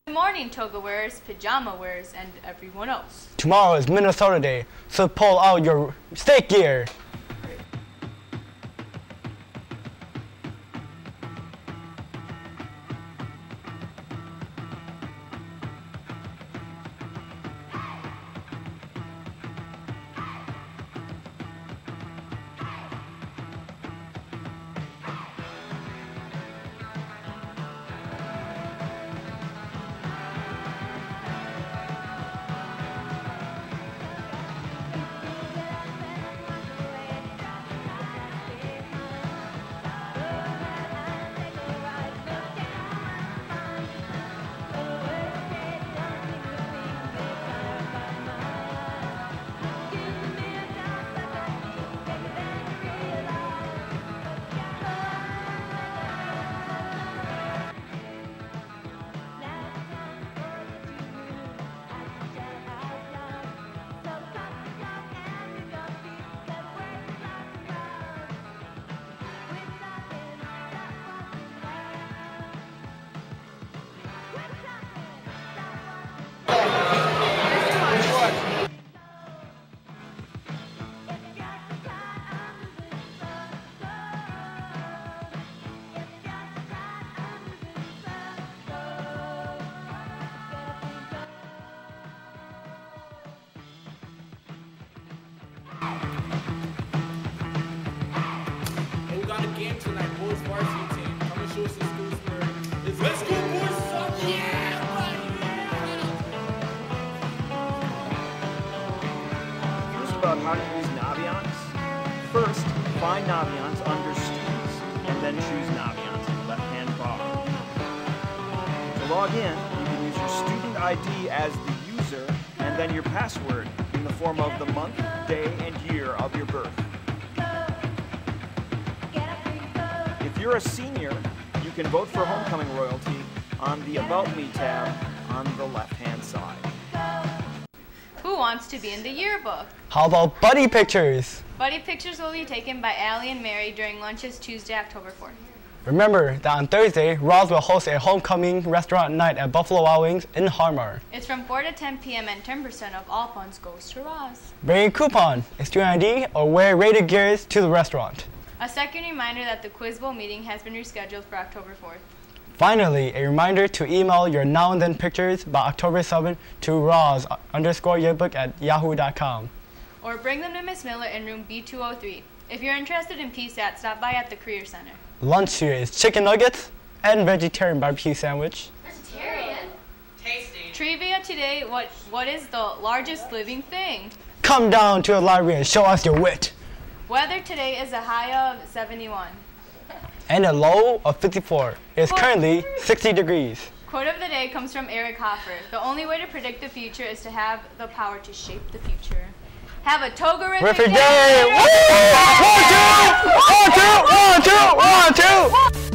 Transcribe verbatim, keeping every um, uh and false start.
Good morning, toga wearers, pajama wearers, and everyone else. Tomorrow is Minnesota Day, so pull out your steak gear. And we got a game tonight, boys varsity team. Come and show us some school spirit. Let's go, boys! Fuck yeah! Here's about how to use Naviance. First, find Naviance under Students, and then choose Naviance in the left-hand bar. To log in, you can use your student I D as the user, and then your password in the form of the month, day, and year of your birth. If you're a senior, you can vote for homecoming royalty on the About Me tab on the left-hand side. Who wants to be in the yearbook? How about buddy pictures? Buddy pictures will be taken by Allie and Mary during lunches Tuesday, October fourth. Remember that on Thursday, Rahs will host a homecoming restaurant night at Buffalo Wild Wings in Harmar. It's from four to ten p m and ten percent of all funds goes to Rahs. Bring a coupon, a student I D, or wear rated gears to the restaurant. A second reminder that the Quiz Bowl meeting has been rescheduled for October fourth. Finally, a reminder to email your now and then pictures by October seventh to Rahs underscore yearbook at yahoo dot com. Or bring them to Miss Miller in room B two oh three. If you're interested in P SAT, stop by at the Career Center. Lunch here is chicken nuggets and vegetarian barbecue sandwich. Vegetarian? Tasty. Trivia today, what, what is the largest living thing? Come down to the library and show us your wit. Weather today is a high of seventy-one. And a low of fifty-four. It's currently sixty degrees. Quote of the day comes from Eric Hoffer. The only way to predict the future is to have the power to shape the future. Have a toga-rific day! day. One, two, one, two, one, two, one, two.